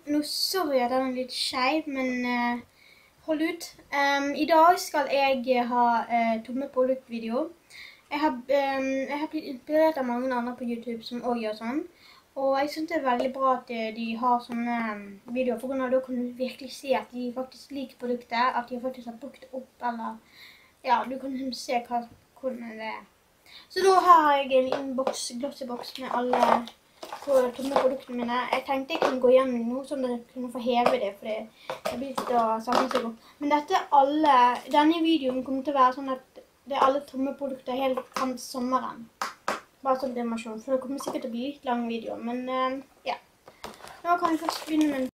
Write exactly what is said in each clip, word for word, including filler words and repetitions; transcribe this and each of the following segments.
nå sorry at den er litt skjev, men uh, hold ut. Um, I dag skal jeg ha uh, tomme produktvideo. Jeg har, um, jeg har blitt inspirert av mange andre på YouTube som også gjør sånn. Og jeg synes det er veldig bra at de har sånne videoer, for da kan du virkelig se at de faktisk liker produktet, at de faktisk har brukt det opp, eller ja, du kan se hva, hvordan det er. Så da har jeg en inbox, glosseboks med alle tomme produktene mine. Jeg tenkte jeg kunne gå gjennom noe sånn at jeg kunne få heve det, for det blir litt å samle seg opp. Men dette er alle, denne videoen kommer til å være sånn at det er alle tomme produkter helt frem til sommeren. Bare sånn demonstrasjon, for det kommer sikkert til å bli litt lang video, men uh, ja. Nå kan jeg først begynne med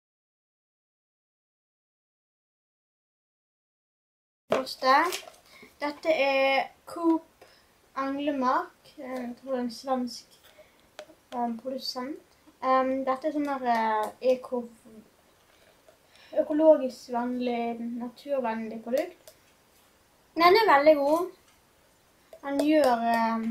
den første. Dette er Coop Anglemark, jeg tror det er en svensk um, produsent. Um, dette er sånn der uh, eko, økologisk vennlig, naturvennlig produkt. Den er veldig god. Den gjør... Um,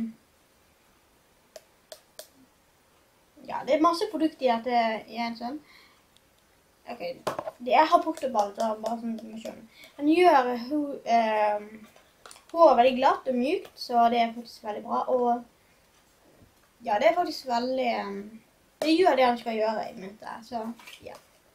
ja, det er masse produkter i dette igjen sånn. Ok, jeg har brukt opp alt, bare sånn at man skjønner. Den gjør ho, um, håret veldig glatt og mykt, så det er faktisk veldig bra. Og ja, det er faktisk veldig... Um, det gjør det han skal gjøre i myntet, så ja.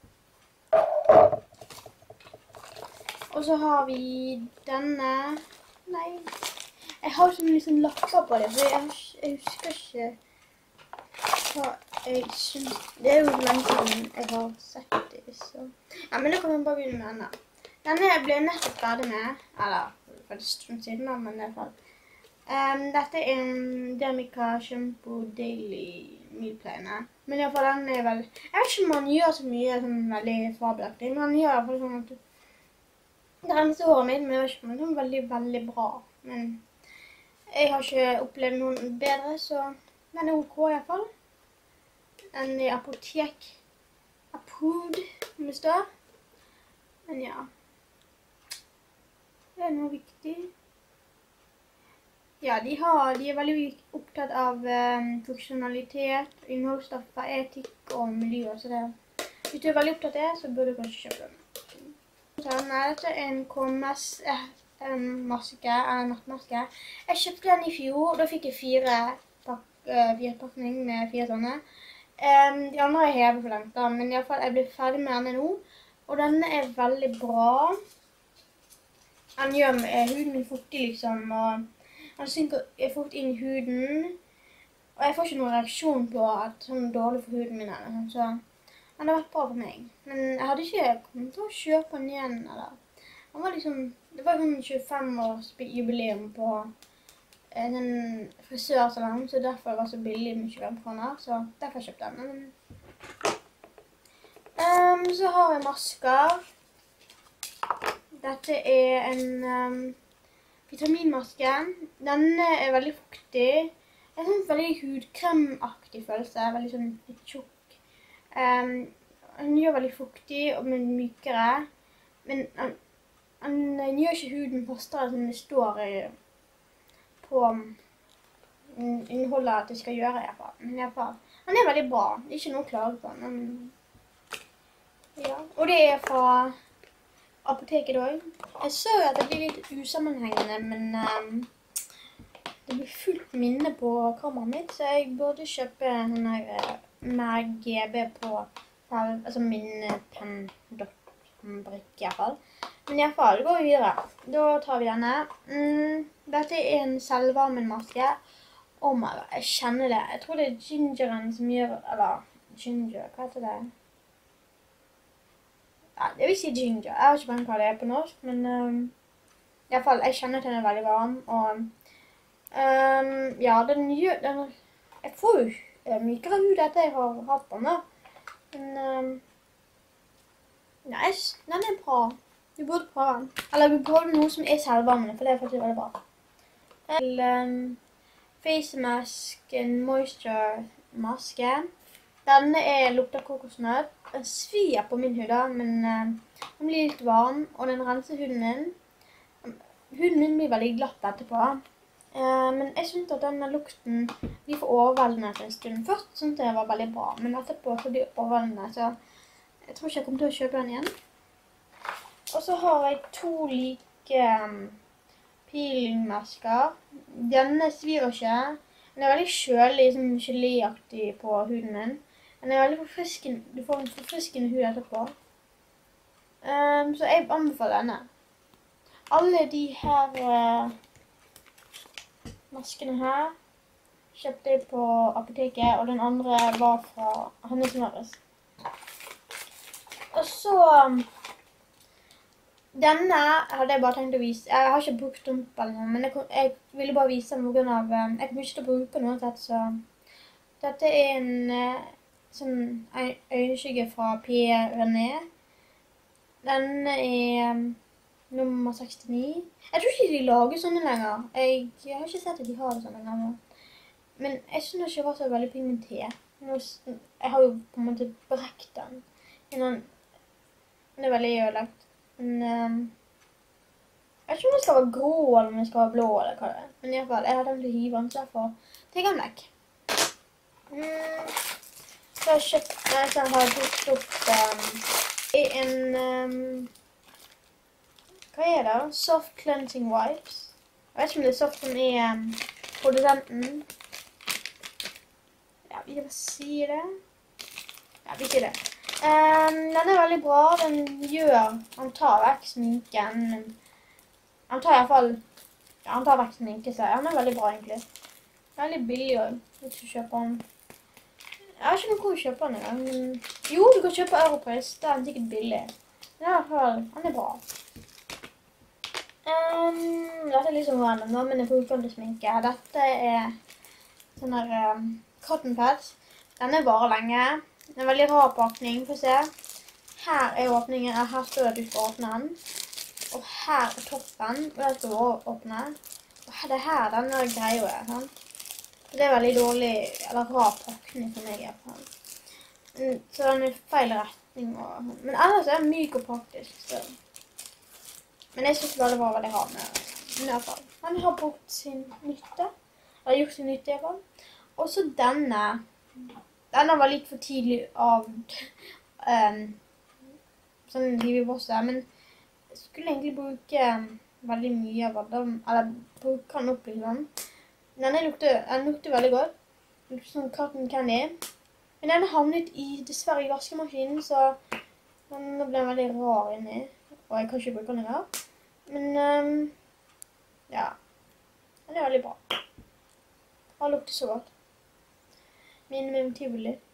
Og så har vi denne... Nei, jeg har sånn liksom lapper på det, for jeg, jeg husker ikke hva jeg synes. Det er jo lenge siden jeg har sett det, så... Ja, men da kan vi bare begynne med denne. Denne ble jeg nettopp ferdig med, eller for det stund siden, men i hvert fall. Um, dette er en Dermica Shampoo Daily Mildpleiende. Men i hvert fall den er veldig... Jeg vet ikke om man gjør så mye sånn veldig fabelaktig, men han gjør i hvert fall sånn at det renser håret mitt, men jeg vet ikke om det er veldig, veldig bra. Men jeg har ikke opplevd noen bedre, så den er ok i hvert fall. Den er apotek approved, om det står. Men ja. Det er noe viktig. Ja, de, har, de er veldig opptatt av um, funksjonalitet, innholdsstoffer, etikk og miljø. Så det, hvis du er veldig opptatt av det, så burde du kanskje kjøpe den. Dette er en K M S-maske, en nattmaske. Jeg kjøpte den i fjor, da fikk jeg fire, pak uh, fire pakning med fire sånne. Um, de andre er hevet for lengt da, men i hvert fall jeg ble ferdig med denne nå. Og denne er veldig bra. Den gjør uh, huden min fuktig liksom, og den synker fort inn i huden. Og jeg får ikke noen reaksjon på at det er dårlig for huden min eller sånn, så... Den har vært bra for meg, men jeg hadde ikke kommet til å kjøpe den igjen, eller. Den var liksom, det var sånn tjuefem års jubileum på en frisørsalong, så derfor var det så billig mye hvem for den, så derfor kjøpte jeg den. Um, så har jeg masker. Dette er en um, vitaminmaske. Denne er veldig fuktig. Det er sånn veldig hudkremaktig følelse, veldig sånn litt tjukk. Um, den gjør veldig fuktig og mykere, men den, den gjør ikke huden fastere som det står i, på innholdet at det skal gjøre i hvert fall. Men i hvert fall, den er veldig bra. Det er ikke noe å klage på den. Ja. Og det er fra apoteket også. Jeg så at det blir litt usammenhengende, men um, det blir fullt minne på kameraet mitt, så jeg burde kjøpe den her med G B på selv, altså minnepenn brikke i hvert fall. Men i hvert fall, går vi videre. Da tar vi denne. Mm, dette er en selvvarmen maske. Oh my god, jeg kjenner det. Jeg tror det er gingeren som gjør, eller ginger, hva heter det? Ja, det vil si ginger. Jeg har ikke bare hva det er på norsk, men um, i hvert fall, jeg kjenner at den er veldig varm, og um, ja, den gjør, den, jeg får jo mykere hud etter jeg har hatt den da. Men, um, nei, den er bra. Du burde prøve den. Eller du burde prøve noe som er selvvarmende, for det er faktisk veldig bra. Til um, Face Mask Moisture maske. Denne er lukter kokosnøtt. Den svir på min hud da, men uh, den blir litt varm, og den renser huden min. Huden min blir veldig glatt etterpå. Uh, men jeg synes at denne lukten blir for overveldende etter en stund. Først synes jeg det var veldig bra, men etterpå så blir det overveldende. Så Jeg tror ikke jeg kommer til å kjøpe den igjen. Og så har jeg to like um, peelingmasker. Denne svir ikke. Den er veldig kjølig, sånn geléaktig på huden min. Den er veldig forfriskende, du får en forfriskende hud etterpå. Um, så jeg anbefaler denne. Alle de her uh, maskene her kjøpte jeg på apoteket, og den andre var fra Hannes Møres. Og så, um, denne hadde jeg bare tenkt å vise. Jeg har ikke brukt dump eller noe, men jeg, jeg ville bare vise den på grunn av, um, jeg kommer ikke til å bruke den uansett, så dette er en uh, sånn øyenskygge fra P. René. Denne er um, nummer sekstini. Jeg tror ikke de lager sånne lenger. Jeg, jeg har ikke sett at de har det sånne lenger. Men jeg synes ikke det var så veldig pigmentert. Jeg har jo på en måte brekt den. Den er veldig ødelagt. Men um, jeg vet ikke om det skal være grå eller om det skal være blå eller hva det er. Men i hvert fall, jeg har tenkt å hive den, så derfor tenker jeg den vekk. Mm. Så har jeg kjøpt, nei, så har jeg brukt opp um, i en, um, hva er det? Soft Cleansing Wipes. Jeg vet ikke om det er soft som er um, produsenten. Ja, vi kan si det. Ja, vi sier det. Um, den er veldig bra. Den gjør, han tar vekk sminken. Han tar i hvert fall, ja, han tar vekk sminken, så han er veldig bra egentlig. Veldig billig også, hvis du kjøper den. Jeg har ikke noe hvor å kjøpe den engang, men jo, du kan kjøpe Europris, det er sikkert billig. Men i hvert fall, han er bra. Um, dette er liksom random nå, men jeg bruker den til sminke. Dette er sånne her um, cotton pads. Denne varer lenge. Det er en veldig rar pakning, for å se. Her er åpningen, her står det at du skal åpne den. Og her er toppen, og der skal du åpne. Og det her, denne greia er, sånn. Det er veldig dårlig, eller rar pakning for meg i hvert fall. Så den er feil retning. Og, men ellers er den myk og praktisk, så. Men jeg synes det var veldig rar med, men i hvert fall. Den har brukt sin nytte, eller gjort sin nytte i hvert fall. Og så denne. Denne var litt for tidlig av um, sånn hiv i bosset, men jeg skulle egentlig bruke um, veldig mye av den, eller bruke den opp i den. Denne lukter, den lukter veldig godt. Den lukter sånn cotton candy. Men denne havnet i, dessverre i vaskemaskinen, så den ble veldig rar inni, og jeg kan ikke bruke den engang. Men, um, ja, den er veldig bra. Den lukter så godt. Minner meg om tivoli.